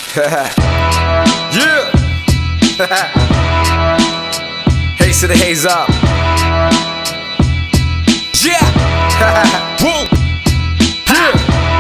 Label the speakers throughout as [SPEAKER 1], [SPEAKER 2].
[SPEAKER 1] Yeah. Haze to the haze up. Yeah. Woo. Yeah.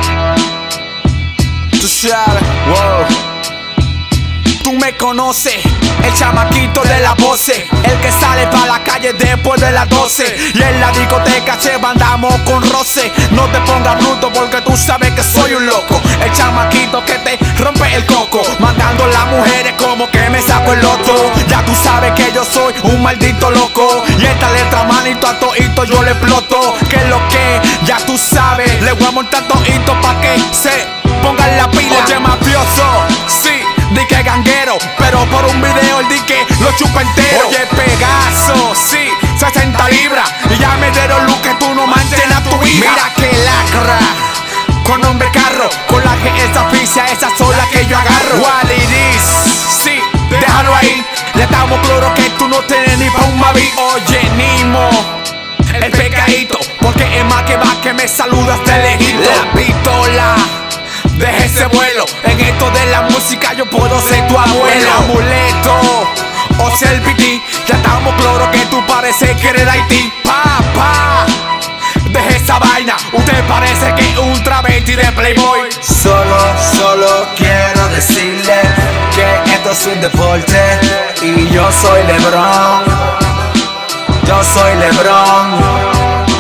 [SPEAKER 1] Tú sabes. Wow. Tú me conoces, el chamaquito de la voces, el que sale pa' la calle después de las 12. Y en la discoteca se andamos con roce. No te pongas bruto porque tú sabes que soy un loco. El chamaquito que te rompe el coco, mandando a las mujeres como que me saco el loto. Ya tú sabes que yo soy un maldito loco. Y esta letra, manito, a toito yo le exploto. Que es lo que ya tú sabes, le voy a montar toito pa' que se pongan la pila. Oye, mafioso, sí, di que ganguero, pero por un video el di que lo chupa entero. Oye, Pegaso, sí, 60 libras, y ya me dieron luz que tú no manches a tu hija. Mira que lacra, con nombre carro, con la que esa oficia, esa sola que yo agarro. What it is, sí, déjalo ahí, le damos cloro que tú no tienes ni pa' un mavi. Oye, Nimo, el pecadito, porque es más que va que me saluda hasta el lejito. La pistola, deja ese vuelo, en esto de la música yo puedo ser tu abuelo. El amuleto, o sea el piti, ya estamos claro que tú pareces que eres de Haití. Papá, deja esa vaina, usted parece que es un travesti de Playboy.
[SPEAKER 2] Solo quiero decirle que esto es un deporte y yo soy LeBron. Yo soy LeBron.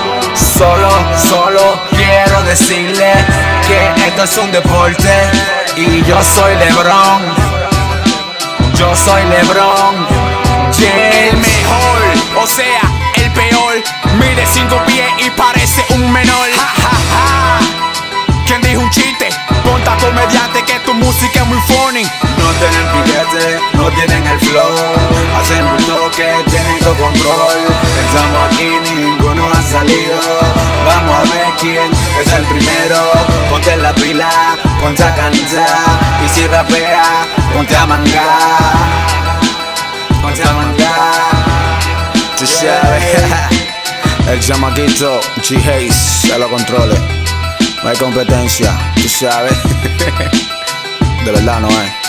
[SPEAKER 2] Solo quiero decirle que esto es un deporte y yo soy LeBron. Yo soy LeBron James.
[SPEAKER 1] El mejor, o sea, el peor. Mide 5 pies y parece un menor. Ja, ja, ja. ¿Quién dijo un chiste? Ponta comediante que tu música es muy funny.
[SPEAKER 2] No tienen piquete, no tienen el flow. Hacen un toque, tienen todo control. Pensamos aquí, ninguno ha salido. Vamos a ver quién es el primero. Ponte la pila, ponte a cantar. Y si rapea, ponte a mangar. Ponte a mangar.
[SPEAKER 1] Tú sabes. El chamaquito G-Haze a los controles. No hay competencia, tú sabes. De verdad no hay.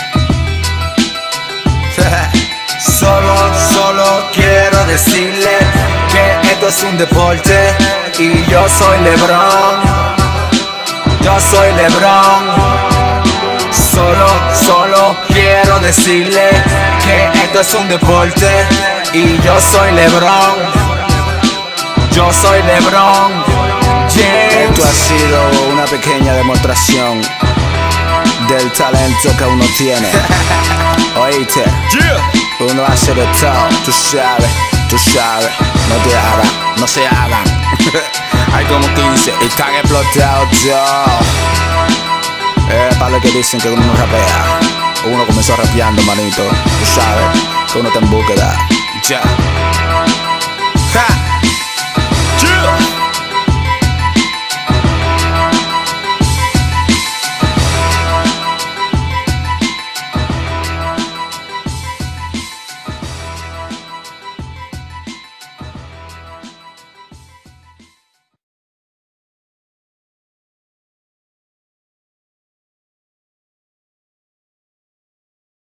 [SPEAKER 2] Solo quiero decirle que esto es un deporte y yo soy LeBron. Yo soy LeBron. Solo quiero decirle que esto es un deporte y yo soy LeBron. Yo soy LeBron James.
[SPEAKER 1] Esto ha sido una pequeña demostración del talento que uno tiene. Oíste, uno hace de todo, tú sabes, no se hagan. Hay como 15 y están explotados todos. Para los que dicen que uno no rapea, uno comenzó rapeando, manito. Tú sabes que uno está en búsqueda. Ya.